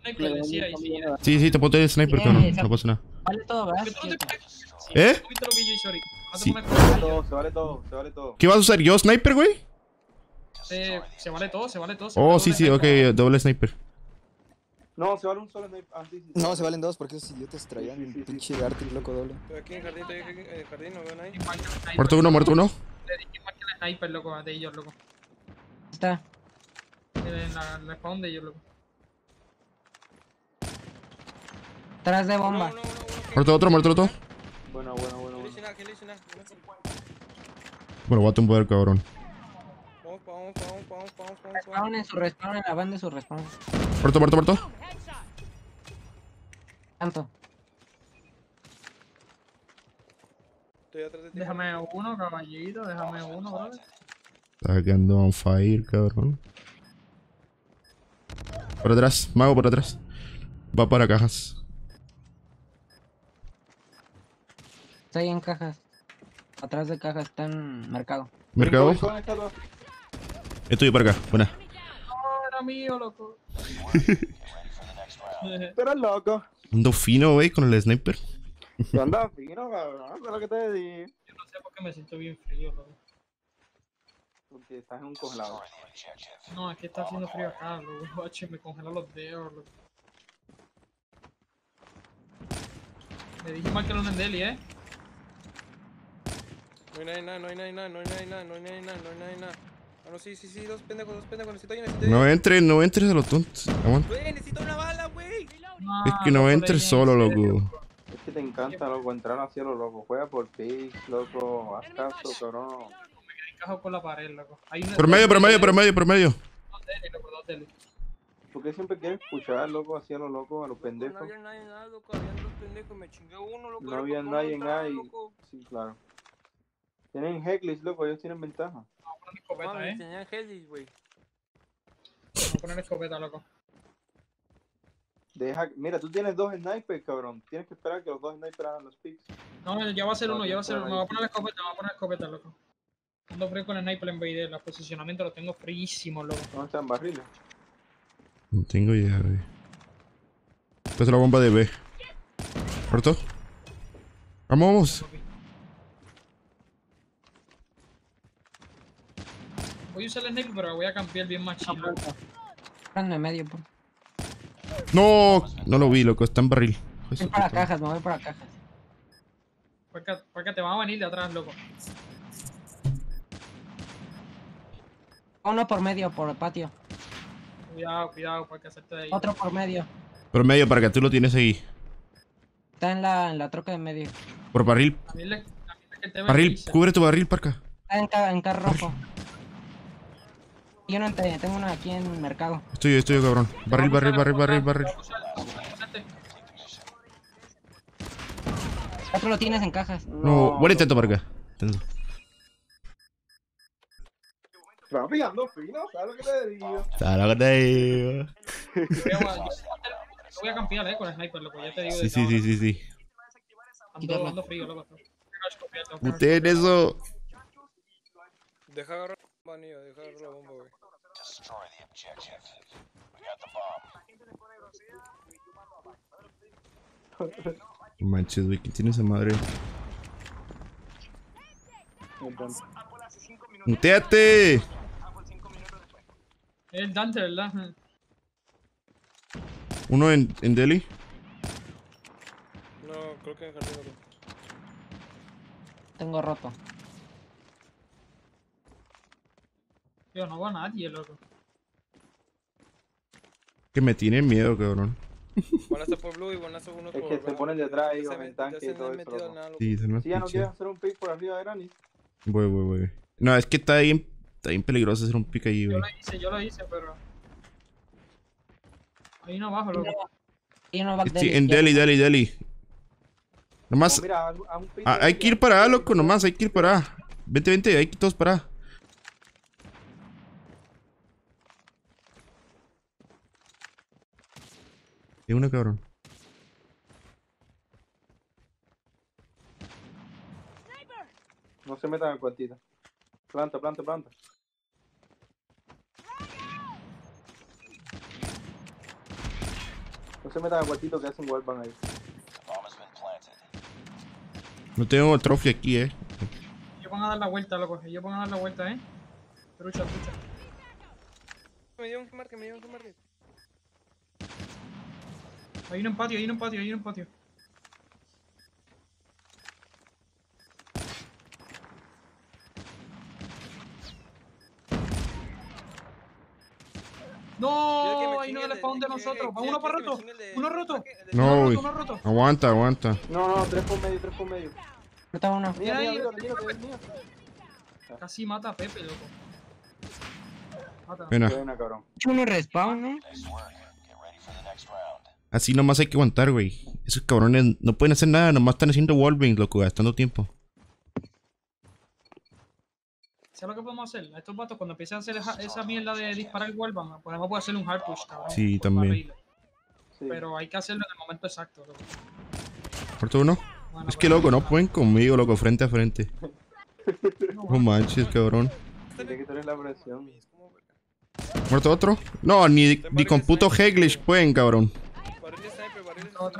sniper, decía, y sí. Sí, sí, te puedo tener sniper, cabrón. No pasa nada. Vale todo, ¿verdad? Que tú no te pegas. ¿Eh? ¿Tú viste lo que yo hice ahorita? No te Sí. pones Se vale con todo, se vale todo, se vale todo. ¿Qué vas a usar yo, sniper, güey? Se vale todo, se vale todo. Oh, sí, sí, ok, doble sniper. No, se vale un solo sniper. Ah, sí, sí. No, se valen dos porque esos idiotas traían Sí, sí, sí, pinche arte loco doble. Estoy aquí en jardín, estoy aquí en el jardín, no veo a nadie. Muerto uno, muerto uno. Le dije igual que el sniper, loco, de ellos, loco. Está. En la spawn de ellos, loco. Atrás de No, bomba. no, no, no. Muerto otro, muerto otro. Bueno, bueno, bueno, ¿Qué le bueno. hice nada? ¿Qué le hice nada? Bueno, voy a tumbar, cabrón. Vamos. Respawn en su respawn, en la banda de su respawn. Muerto, muerto, muerto. Tanto. Estoy atrás de ti. Déjame uno, caballito, déjame uno, brother. Está quedando on fire, cabrón. Por atrás, mago por atrás. Va para cajas. Estoy en cajas. Atrás de cajas está en mercado. Mercado. ¿Dónde está todo? Estoy para acá, buena. No, era mío, loco. Tú eres loco. Ando fino, güey, con el sniper. Tú andas fino, cabrón. ¿Sabes lo que te digo? Yo no sé por qué me siento bien frío, loco. Porque estás en un congelador. No, es que está haciendo frío acá, loco. Guache, me congelan los dedos, loco. Le dije mal que era un Endeli, No hay nada. Ah, no, sí, dos pendejos, necesito ayuda. No entres a los tontos. Aguanta. Güey, necesito una bala, güey. Es que no entres solo, loco. Es que te encanta, loco, entrar hacia lo loco. Juega por picks, loco. Haz caso, cabrón. Encajo con la pared, loco. Hay una, Por medio. Dos Deli, loco, dos Deli. ¿Por qué siempre quieres escuchar, loco, hacia lo loco, a los No pendejos? había nadie, nada, loco. Habían dos pendejos, me chingué uno, loco. No había nadie en A y... Sí, claro. Tienen Heckles, loco, ellos tienen ventaja. Vamos a poner escopeta, Mames, tenían Hellis, güey. Vamos a poner escopeta, loco. Mira, tú tienes dos snipers, cabrón. Tienes que esperar que los dos snipers hagan los picks. No, ya va a ser uno, No, ya va a ser no, uno. Me voy a poner escopeta, loco. Ando frío con el sniper en BD, los posicionamientos los tengo fríísimos, loco. ¿Dónde están barriles? No tengo idea, güey. Esta es la bomba de B. ¿Muerto? Vamos. Voy a usar el sniper, pero voy a campear bien más chido. Prende medio, por. No, no lo vi, loco. Está en barril. Voy para cajas, me voy para cajas. Porque te van a venir de atrás, loco. Uno por medio, por el patio. Cuidado, para que hacerte de ahí. Otro por medio. Por medio, para que tú lo tienes ahí. Está en la troca de medio. Por barril. También que te Barril, bendice. cubre tu barril, parca. Está en carro rojo. Yo no tengo uno aquí en mercado. Estoy yo, cabrón. Barril. Otro lo tienes en cajas. No, buen intento, parca. Intento. Va pegando fino, ¿sabes lo que te digo? Voy a campear, con el sniper, loco. Ya te digo. Sí. Ando frío, loco. Puteen eso. Deja agarrar la bomba, niño. Deja agarrar la bomba, güey. Manches, güey, ¿quién tiene esa madre? ¡Muteate! Es Dante, ¿verdad? Uno en Delhi. No, creo que en jardín, loco. Tengo roto. Yo no veo a nadie, loco. Que me tienen miedo, cabrón. Van a estar por blue y van a hacer unos Es por... que se ponen detrás ahí ya con se el tanque y ya se todo han eso, metido loco. nada, loco. Sí, son los Si ya no pinches. quieres hacer un pick por arriba de Granny. Voy. No, es que está bien peligroso hacer un pick ahí, güey. Yo lo hice, pero... Ahí no abajo, loco. Y uno back Sí, en Delhi. Nomás, No, mira, haz un pick. hay que ir para A, loco, nomás, hay que ir para A. Vente, hay que ir todos para A. Y uno, cabrón. No se metan en cuantita. Planta. No se metan a cuartito que hacen wallbang ahí. No tengo trophy aquí, Ellos van a dar la vuelta, loco. Ellos van a dar la vuelta, Trucha, trucha. Me dio un marque, me dio un marque. Hay uno en patio, hay uno en patio, hay uno en patio. No, hay uno del spawn de nosotros. Va uno para roto. Uno roto. No, güey. Uno roto. Aguanta, aguanta. No, 3 por medio, 3 por medio. Falta uno. Mira, Mira, mira, mira, mira, mira. Casi mata a Pepe, loco. Mata. Buena. Buena, cabrón. Uno respawn, ¿eh? Así nomás hay que aguantar, güey. Esos cabrones no pueden hacer nada, nomás están haciendo wallbang, loco, gastando tiempo. ¿Sabes lo que podemos hacer? A estos vatos, cuando empiecen a hacer esa mierda de disparar el wallbang, podemos hacer un hard push, cabrón. Sí, por también. barriles. Sí. Pero hay que hacerlo en el momento exacto, loco. ¿Muerto uno? Bueno, Es que, loco, no pueden conmigo, loco, frente a frente. No manches, cabrón. Tiene que tener la presión. ¿Muerto otro? No, ni con puto Heglish pueden, cabrón. Barril sniper, barril Otro.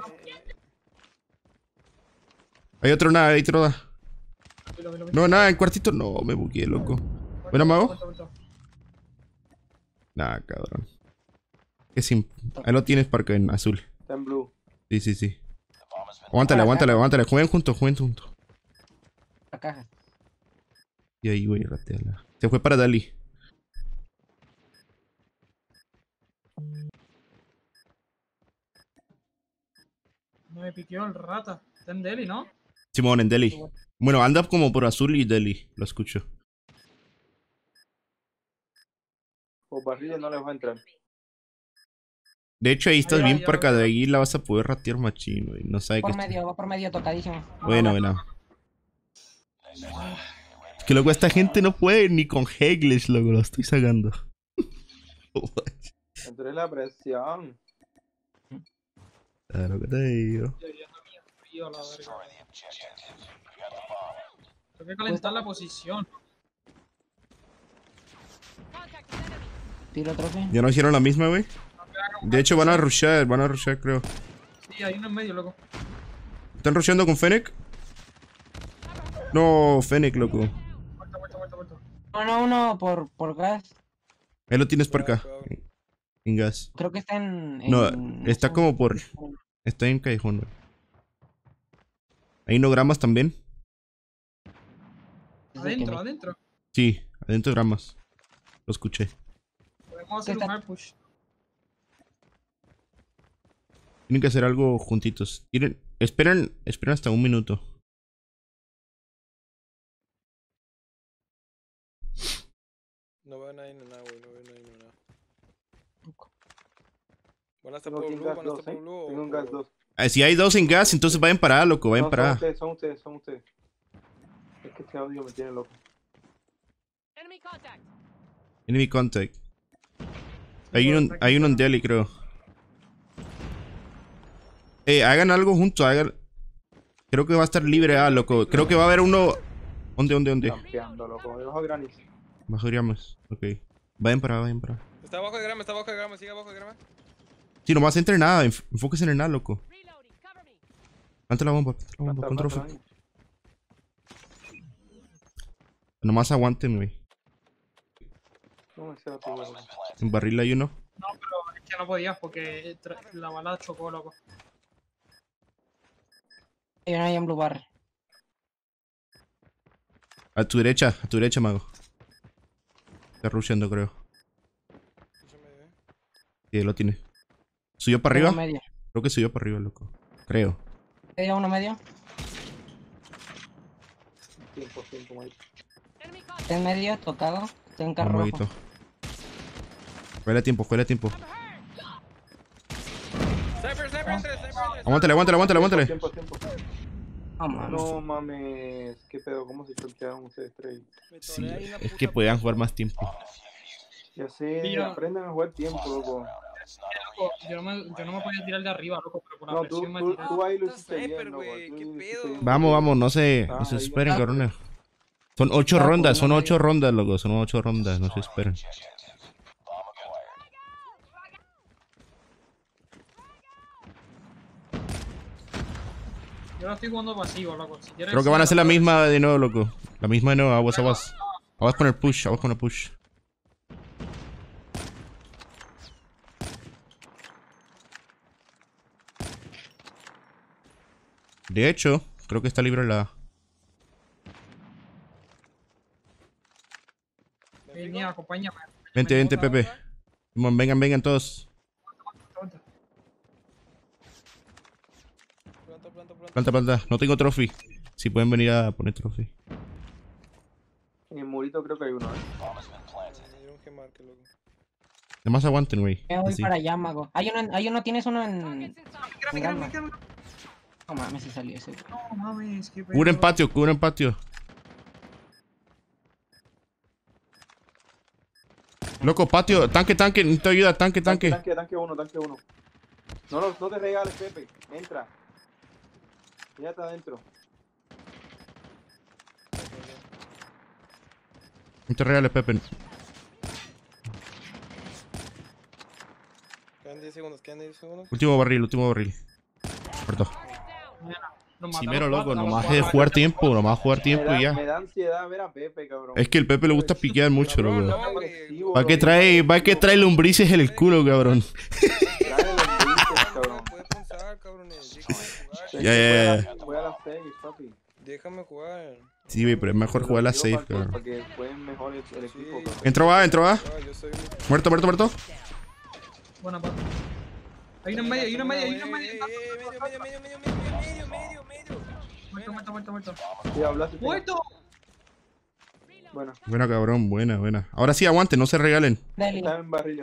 Hay otro nada, hay otro nada. Lo vi. No, nada, en cuartito. No, me bugueé, loco. ¿Buena, mago? Vuelta. Nah, cabrón. Ahí lo tienes, Parque, en azul. Está en blue. Sí, sí, sí. Aguántale, aguántale, aguántale. Jueguen juntos, jueguen juntos. La caja. Y ahí, güey, rateala. Se fue para Dali. No me piqueó el rata. Está en Delhi, ¿no? Simón, en Delhi. Bueno, anda como por azul y Delhi. Lo escucho. Por barriles no les va a entrar. De hecho, ahí estás Ya, bien, ya, Parca. ya. De ahí la vas a poder ratear machín, güey. No sabe qué. Va por medio, tocadísimo. Bueno, bueno. Es que luego esta gente no puede ni con Heglish, loco. Lo estoy sacando. Entonces la presión. Claro que te digo. Ya no había frío, la verga. Tengo que calentar la posición. Tiro trofeo. ¿Ya no hicieron la misma, güey? De hecho, van a rushar, creo. Sí, hay uno en medio, loco. ¿Están rusheando con Fennec? No, Fennec, loco. Vuelta. Uno por gas. Ahí lo tienes por acá. En gas. Creo que está en... No, está como por... Está en callejón, güey. ¿Hay no gramas también? Adentro. Sí, adentro gramas. Lo escuché. Podemos hacer un hard push. Tienen que hacer algo juntitos. Esperen hasta un minuto. No veo nadie ni nada, güey. No veo nadie ni nada. ¿Van a estar Tengo por aquí un blue? gas ¿Van a 2, estar por blue? Tengo un gas 2. Si hay dos en gas, entonces vayan para loco. Vayan No, para son ustedes. Es que este audio me tiene loco. Enemy contact. Hay uno en Delhi, creo. Hagan algo juntos. Creo que va a estar libre, loco. Creo que va a haber uno. ¿Dónde? Campeando, loco. Debajo de granizo. Bajaríamos. Ok. Vayan para. Está abajo de grama, sigue abajo de grama. Sí, nomás entre nada. Enfóquese en el nada, loco. Planta la bomba, pon trofeo. Nomás aguanten, güey. No me sé otro, güey. En barril hay uno. No, pero es que no podías porque la bala chocó, loco. Hay uno ahí en blue bar. A tu derecha, mago. Está rusheando, creo. Sí, lo tiene. ¿Subió para arriba? Uno medio. Creo que subió para arriba, loco. Creo. Uno medio. Tiempo, Mike. Está en medio, tocado. Está en carro Maguito. rojo. Juega tiempo. Sniper. Aguántale. Tiempo. No mames. No mames. ¿Qué pedo? ¿Cómo se choquearon ustedes tres? Sí, es que podían jugar más tiempo. Ya sé, Mira. aprendan a jugar tiempo, loco. Loco, yo no me podía tirar de arriba, loco, pero por la No, presión me tú tiré. ahí lo Está hiciste sniper, bien, loco. güey, Tú ¿qué lo hiciste pedo? bien. Vamos, no se esperen, cabrones. Son 8 rondas, son 8 rondas, loco. Son 8 rondas, no se esperen. Yo lo estoy jugando pasivo, loco. Si quieres, Creo que van a hacer la puedes- misma de nuevo, loco. La misma de nuevo, aguas, aguas. Aguas con el push, aguas con el push. De hecho, creo que está libre la... Venía, acompáñame. Vente, vente, Pepe. Vengan, vengan todos. Aguanta. Planta, planta. No tengo trophy. Si pueden venir a poner trophy. En el murito creo que hay uno, Hay un G-Mark, loco. Además aguanten, güey. Me voy Así. para allá, mago. Hay uno, tienes uno en... Mírame. No mames, se salió ese. No mames, qué Cubren pedo. patio, cubren patio. Loco, patio. Tanque, tanque. Necesito ayuda. Tanque, tanque. Tanque uno. No te regales, Pepe. Entra. Ya está adentro. No te regales, Pepe. Quedan 10 segundos, quedan 10 segundos. Último barril, último barril. Muerto. Nos mataron Primero, loco. cuatro, Nomás nos es mataron jugar tiempo. Nomás jugar tiempo y Me ya. da ansiedad ver a Pepe, cabrón. Es que el Pepe le gusta piquear mucho, Cabrón, loco. no, hombre. Agresivo, ¿Para qué loco. trae lombrices en el culo, cabrón? Trae los brillos, cabrón. Puede pensar, cabrones. Déjame jugar. Ya. Voy a las 6, papi. Déjame jugar. Sí, güey, pero es mejor jugar la safe, cabrón. Para que jueguen mejor el equipo, Sí. cabrón. Entró va, entró va. Ah, yo soy... Muerto, muerto, muerto. Buena parte. Hay uno en medio, hay uno en medio, hay uno en medio. Muerto. Sí, hablaste. ¡Muerto! Bueno, Buena, cabrón, buena, buena. Ahora sí, aguanten, no se regalen. Dale, está en barril.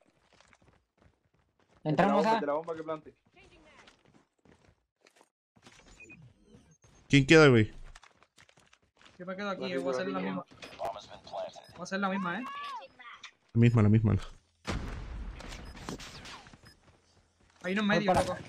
entramos a... De la bomba que plante. ¿Quién queda, güey? Yo me quedo aquí, voy a hacer la misma. Voy a hacer la misma, La misma, la misma. Hay uno en medio, para loco.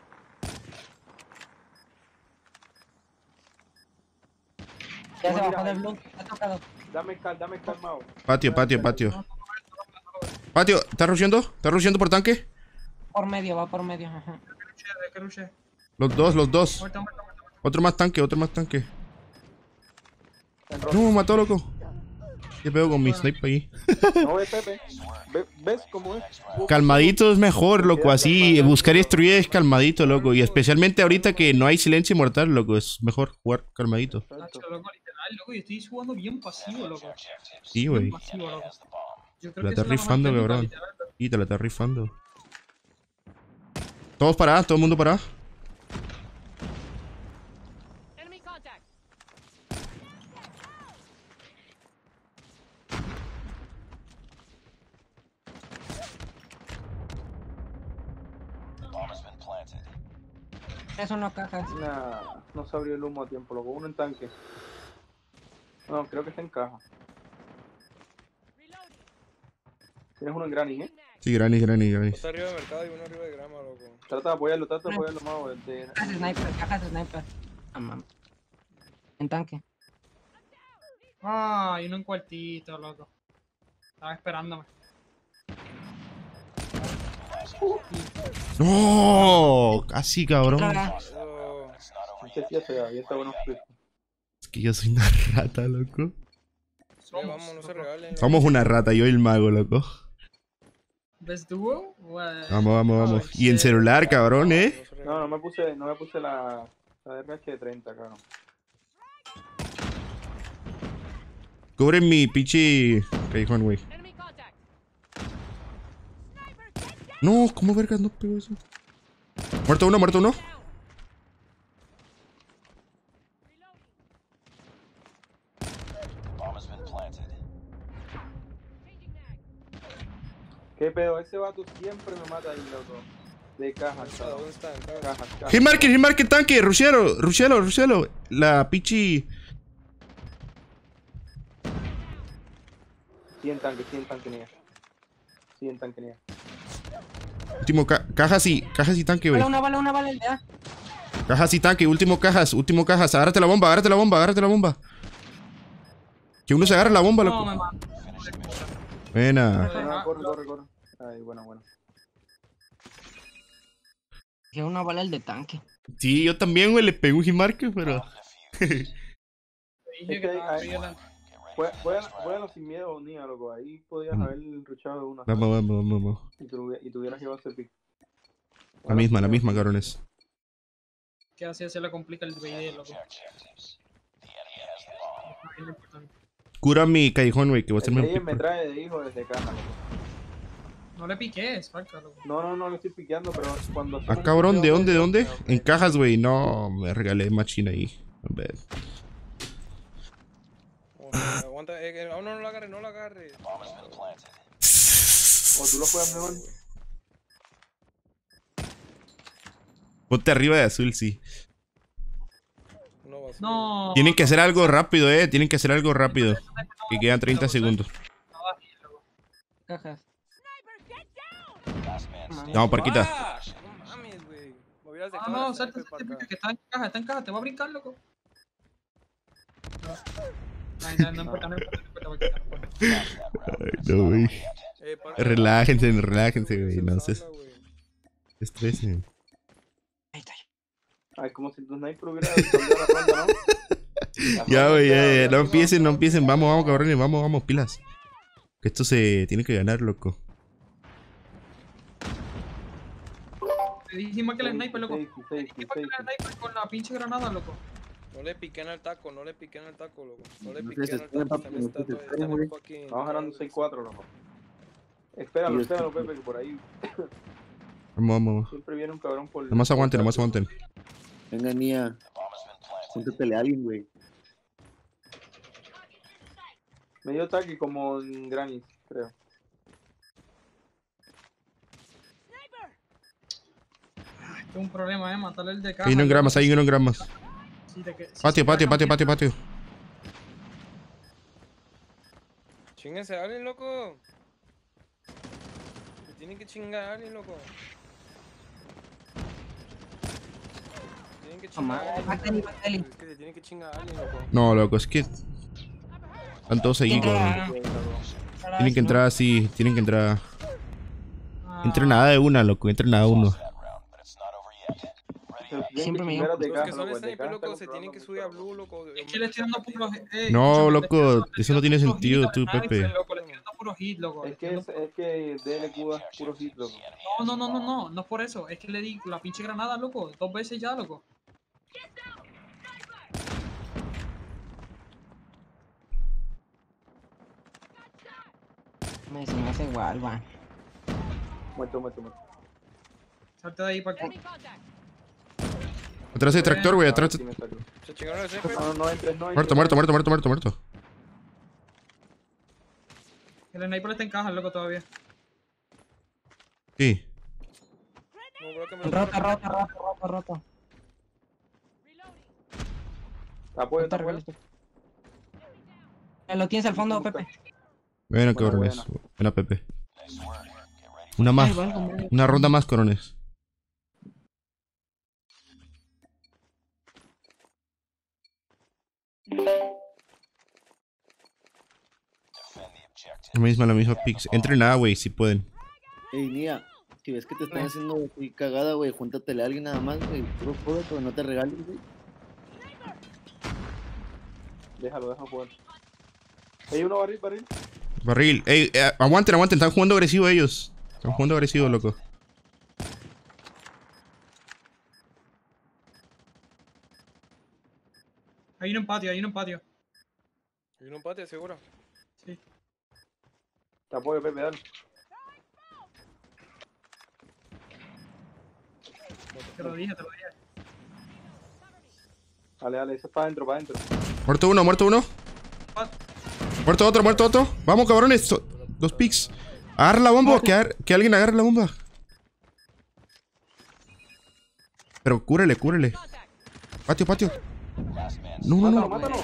Ya se Mira, bajó del blue, ha tocado. Dame cal, Mao. Patio, patio, patio. Patio, ¿estás rusheando? ¿Estás rusheando por tanque? Por medio, va por medio. Ajá. Que rushé. Los dos, los dos. Muerto. Otro más tanque, otro más tanque. No, me mató, loco. ¿Qué pedo con mi sniper ahí? No ves, Pepe. ¿Ves cómo es? Calmadito es mejor, loco. Así, buscar y destruir es calmadito, loco. Y especialmente ahorita que no hay silencio mortal, loco. Es mejor jugar calmadito. Nacho, loco, literal, loco. Yo estoy jugando bien pasivo, loco. Sí, güey. Bien pasivo, loco. Yo creo La que estás esa es la rifando, mejor cabrón. técnica, literal. Y te la estás rifando. Todos parados, todo el mundo parado. Enemy contact. Es una caja. Nah, no se abrió el humo a tiempo, loco. Uno en tanque. No, creo que está en caja. Tienes uno en granny, Sí, Granny, Granny, Granny. Está arriba de mercado y uno arriba de grama, loco. Trata de apoyarlo, Mao. Cajas de sniper. Ah, mames. En tanque. Ah, hay uno en cuartito, loco. Estaba esperándome. ¡No! Casi, cabrón. Otra. Oh, Ya está bueno. Es que yo soy una rata, loco. vamos, no se regalen. loco. Somos una rata, yo y el mago, loco. ¿Ves dúo? Vamos, vamos, vamos. Oh, Y en shit. celular, cabrón, No ¿eh? se regalen. No me puse la RH de 30, cabrón. Cubren mi pichi callejón, güey. Enemy contact. No, ¿cómo vergas no pegó eso? Muerto uno, muerto uno. ¿Qué pedo? Ese vato siempre me mata ahí, loco. De cajas, cabrón. ¿Dónde están? Cajas. Hitmarker, Hitmarker, tanque, Rusielo, Rusielo, Rusielo. La pichi. 100 tanques niega. 100 tanques niega. Último cajas y tanque, güey. Una bala, el de A. Cajas y tanque, último cajas. Agárrate la bomba, agárrate la bomba, agárrate la bomba. Que uno se agarre la bomba, No, loco. me mató. Buena. No, corre. Ay, bueno. Que una bala el de tanque. Sí, yo también, güey, le pegué un himarque, pero... Te dije Es que que estaba ahí- bien. Juega sin miedo, Nia, loco. Ahí podías haber luchado de una. Vamos. Y tuvieras llevado ese pick. La misma, cabrones. Que así se le complica el video, loco. Ahí lo importante. Cura mi callejón, güey, que voy a hacerme un Ella me pick. trae de hijo desde caja, loco. No le piques, falca, loco. No le estoy piqueando, pero cuando... Ah, cabrón, ¿de dónde? En cajas, güey. No, me regalé machina ahí. A ver. Aguanta, no la agarre, no la agarre. O tú lo juegas mejor. Ponte arriba de azul, sí. No va a ser. No. Tienen que hacer algo rápido, Tienen que hacer algo rápido. Que quedan 30 segundos. Cajas. Vamos, parquita. ¡Ah! No mames, güey. Me hubieras Ah, dejado no, la salte, sniper para acá. que está en caja, te va a brincar, loco. No importa. Ay, no, güey. Parca, Relájense, güey. se No usarla, se güey. estresen. Ahí está. Ay, como si tu sniper hubiera cambiado la ronda, ¿no? Ya, güey, ya. No empiecen. Vamos, cabrones. Vamos, pilas. Que esto se tiene que ganar, loco. Te dijimos que el sniper, loco. Safety. Te dijimos que el sniper con la pinche granada, loco. No le piquen al taco, loco. No le No piquen se al esperen, taco. papi, no se esperen, güey. Vamos ganando 6-4, loco. Espéralo, Pepe, que por ahí Vamos. siempre viene un cabrón por... Nomás aguanten. Venga, Nia. Júntatele a alguien, güey. Medio ataque como en Granny, creo. Esto es un problema, matarle el de caja. Hay uno en gramas. Sí, sí, Patio. Chinguense a alguien, loco. Se tienen que chingar a alguien, loco. Tienen que chingar a alguien. loco. Mátale. Es que se tienen que chingar a alguien, loco. No, loco, es que... Están todos ahí, cabrón. Tienen que entrar así, Entre nada de una, loco, uno. Siempre me Los que son sniper, loco, se tienen que subir a blue, loco. Es que le estoy dando puros. No, escúchame, loco, eso no tiene puros sentido, hits tú, al sniper, Pepe. loco, le estoy dando puros hits, loco. Es que DLQ da puro hit, loco. No es por eso. Es que le di la pinche granada, loco. 2 veces ya, loco. Se me hace igual, va. Muerto. Salte de ahí para Enemy que. contact. Atrás del tractor, güey, atrás. Sí me salió. Se chingaron el sniper. No entres. Muerto. El sniper está en caja, loco, todavía. Sí. No, bro, que me lo- Roto. Apoyo. Lo tienes al fondo, Pepe. Bueno, cabrones. Buena, Pepe. Una más. Una ronda más, cabrones. La misma pix. Entren nada, güey, si pueden. Ey, Nia. Si ves que te están haciendo así cagada, güey, júntatele a alguien nada más, güey. Puro juego, pero no te regales, güey. Déjalo jugar. Hay uno barril. Barril. Ey, aguanten. Están jugando agresivo ellos. Loco. Hay uno en patio. Hay un empate, seguro. Sí. Te apoyo, Pepe, dale. Te lo dije. Dale, eso para adentro. Muerto uno. Muerto otro. Vamos, cabrones. 2 picks. Agarra la bomba. Que alguien agarre la bomba. Pero cúrele. Patio. No. Mátalo.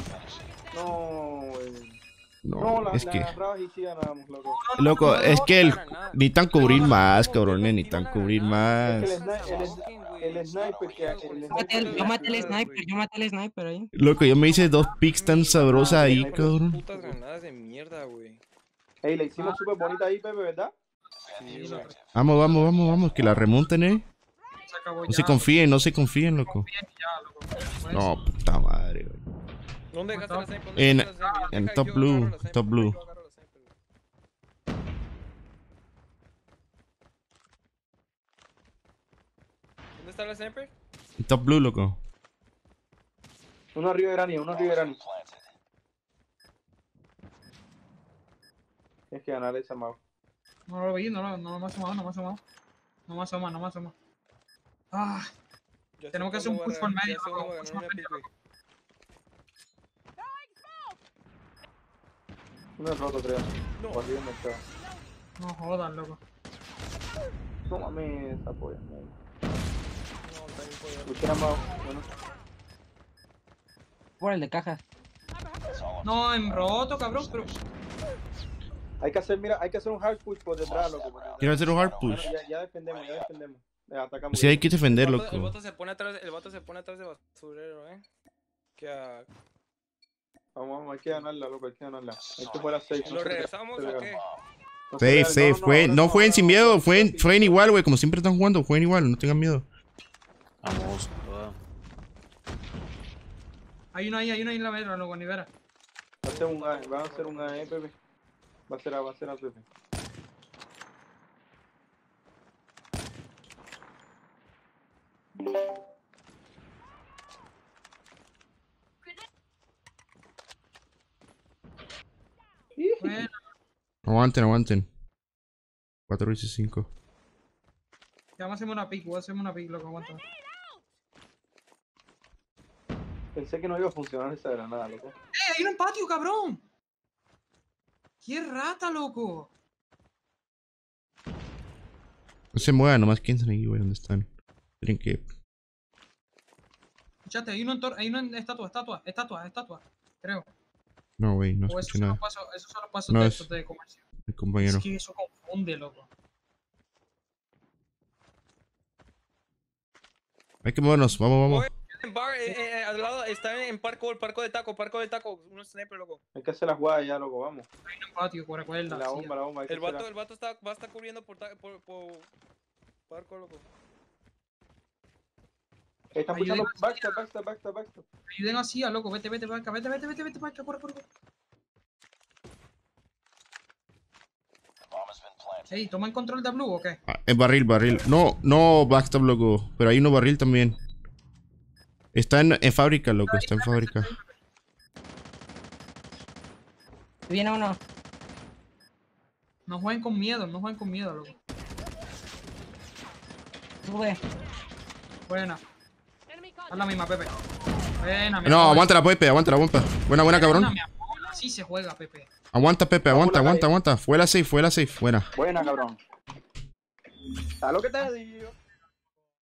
No, Es que... bravas y sí ganamos, loco. Loco, es que necesitan cubrir más, cabrones. Es Necesitan cubrir que más. el sniper Yo maté el sniper ahí. Loco, yo me hice 2 picks tan sabrosas ahí, Putas cabrón. granadas de mierda, güey. Ey, la hicimos súper bonita ahí, Pepe, ¿verdad? Sí, güey. Vamos. Que la remonten, acabó No ya. se confíen, no se confíen, loco. Confíen ya, loco. Por No, eso. puta madre, güey. ¿Dónde dejaste la sniper? En- ¿Dónde dejaste la sniper? en Deja, top yo blue, agarro la sniper, top blue. yo agarro la sniper, güey. ¿Dónde está la sniper? Top blue, loco. Uno arriba de Granny, uno arriba de Granny. Tienes que ganar esa mapa. No lo vi, no me ha asomado, no me ha asomado. No me asoma, no me asoma. Ah, Ya sé tenemos que hacer un cuándo push va a por medio, ya sé loco, cuándo va a push ganar por una medio, pick, güey. Uno es roto, creo. No. Por arriba me está. no jodas, loco. Tómame esa polla. No, está bien jodido. Luchera más. Bueno. Por el de cajas. No, en roto, cabrón, pero. Hay que hacer, mira, hay que hacer un hard push por detrás, loco. Quiero hacer un hard Bueno, push. ya defendemos, ya defendemos. Atacamos. Sí, hay que defender, El loco. vato se pone atrás, el vato se pone atrás de basurero, Que a... Vamos, hay que ganarla, loco, hay que ganarla. Hay que fuera 6. ¿Lo regresamos o qué? Safe, safe. No jueguen sin miedo. Jueguen igual, güey. Como siempre están jugando, jueguen igual. No tengan miedo. Vamos, toda. Hay uno ahí en la medra, loco, Nivera. Va a ser un A, Pepe. Va a ser a Pepe. Bueno, Aguanten, aguanten. 4 veces 5. ya vamos a hacerme una pick, loco, aguanta. Pensé que no iba a funcionar esa granada, loco. Hay uno en patio, cabrón! ¡Qué rata, loco! No se muevan, nomás quédense ahí, güey. ¿Dónde están? Tienen que. Escuchate, hay uno en estatua, creo. No, güey, no O escucho nada. esos son los pasos No, de es- estos de comercio. Mi compañero. Es que eso confunde, loco. Hay que movernos. Vamos, vamos. En bar, al lado, está en parco del taco, un sniper, loco. Hay que hacer la jugada ya, loco, vamos. Hay uno en patio, recuerda. La sí, bomba, hay que El hacer vato va a estar cubriendo por parco, loco. Están Ayuden puchando así, backstab. ayuden así, a loco. Vete para acá, corre. Ey, ¿toman control de Blue o qué? El barril. No, backstab, loco. Pero hay uno barril también. Está en fábrica, loco. Está en fábrica. Viene uno. No jueguen con miedo, loco. Sube. Buena. Enemy Haz la contact. misma, Pepe. Buena, mi No, amor. aguanta la Pepe, aguanta. Buena, cabrón. Buena, mi amor. Así se juega, Pepe. Aguanta, Pepe, aguanta. Fue la safe, buena. Buena, cabrón. ¿Sabes lo que te digo?